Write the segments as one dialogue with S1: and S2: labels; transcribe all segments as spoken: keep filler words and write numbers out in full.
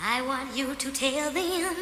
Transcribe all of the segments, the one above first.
S1: I want you to tell them.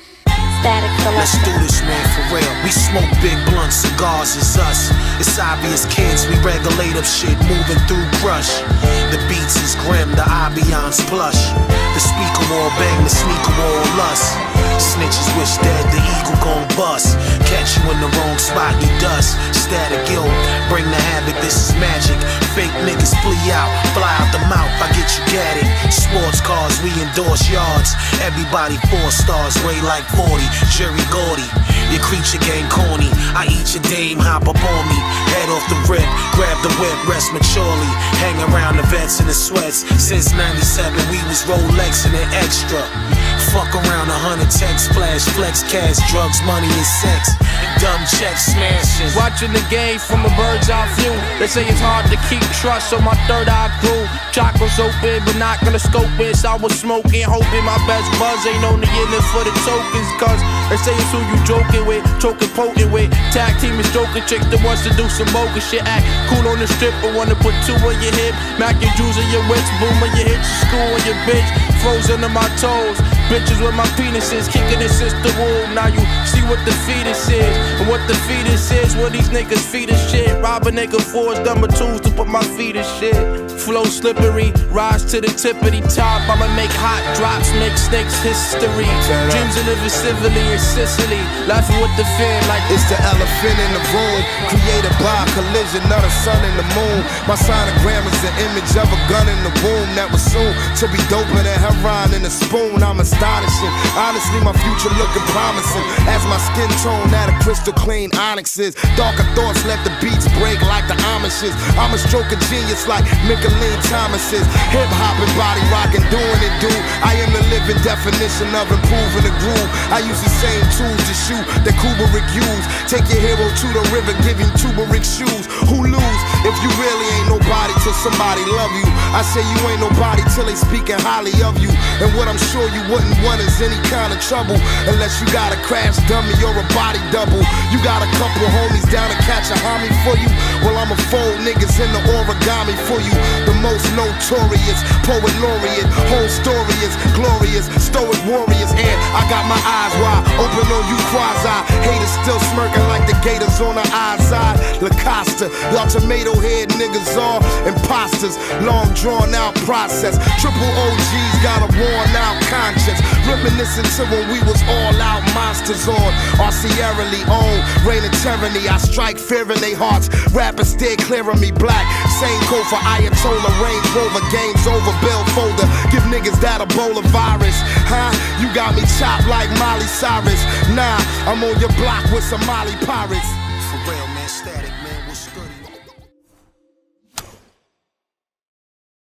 S2: Let's do this, man, for real. We smoke big blunts, cigars is us. It's obvious, kids, we regulate up shit, moving through crush. The beats is grim, the ambiance plush. The speaker wall bang, the sneaker wall lust. Snitches wish dead, the eagle gon' bust. Catch you in the wrong spot, you dust. Static guilt, bring the havoc, this is magic. Fake niggas flee out, fly out the mouth, I get you gatted. Sports cars, we endorse yards. Everybody four stars, way like forty. Jerry Gordy, your creature game corny. I eat your dame, hop up on me. Head off the rip, grab the whip, rest maturely. Hang around the vets in the sweats. Since ninety-seven, we was Rolexing and extra. Fuck around a hundred text flash, flex cash, drugs, money, and sex. Dumb checks smashing.
S3: Watching the game from a bird's eye view. They say it's hard to keep trust, so my third eye grew. Chakras open, but not gonna scope it. So I was smoking, hoping my best buzz ain't only in it for the tokens. Cause they say it's who you joking with, choking, poking with. Tag team is joking, chick that wants to do some bogus shit. Act cool on the strip, but wanna put two on your hip. Mac your jewels on your wits, boom on your hits, your school on your bitch. Frozen to my toes, bitches with my penises, kicking it since the womb. Now you see what the fetus is, and what the fetus is. What these niggas feed is shit. Rob a nigga for his number twos to put my feet in shit. Flow slippery, rise to the tippity top. I'ma make hot drops, make snakes history. Dreams of living civilly in Sicily, laughing with the fam like
S4: it's the elephant in the room, created by a collision of the sun and the moon. My sonogram is the image of a gun in the womb that was soon to be doper than heroin in a spoon. I'm astonishing, honestly my future looking promising. As my skin tone at a crystal clean onyx is. Darker thoughts let the beats break like the Amishes. I'm a stroke of genius like Mickalene Thomas's. Hip hopping, body rocking, doing it, dude. I am the living definition of improving the groove. I use the same tools to shoot that Kubrick used. Take your hero to the river, give him turmeric shoes. Who lose if you really ain't nobody till somebody love you? I say you ain't nobody till they speaking highly of you. And what I'm sure you wouldn't want is any kind of trouble, unless you got a crash dummy or a body double. You got a couple homies down to catch a homie for you. Well, I'ma fold niggas in the origami for you. The most notorious poet laureate, whole story is glorious, stoic warriors. And I got my eyes wide open on you quasi. Haters still smirking like the gators on the outside. Lacosta, y'all tomato head niggas are imposters. Long drawn out process. Triple O Gs got a worn out conscience. Reminiscent to when we was all out monsters on our Sierra Leone, reign of tyranny. I strike fear in their hearts. Rappers stare clear of me black. Same code for Ayatollah, Range Rover, game's over, bill folder. Give niggas that Ebola virus. Huh? You got me chopped like Miley Cyrus. Nah, I'm on your block with some Somali pirates.
S2: For real, man, static.